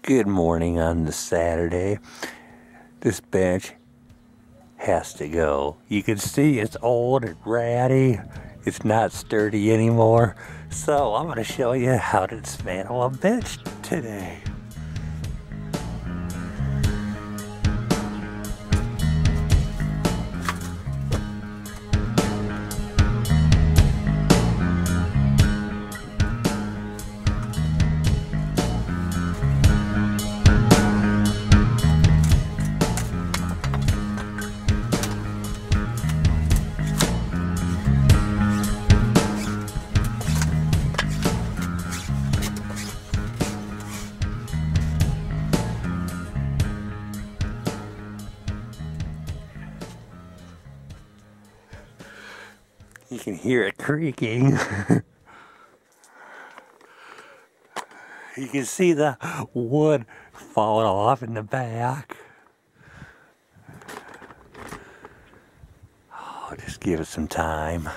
Good morning on the Saturday. This bench has to go. You can see it's old and ratty. It's not sturdy anymore. So I'm going to show you how to dismantle a bench today. You can hear it creaking. You can see the wood falling off in the back. Oh, just give it some time.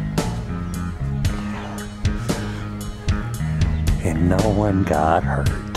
And no one got hurt.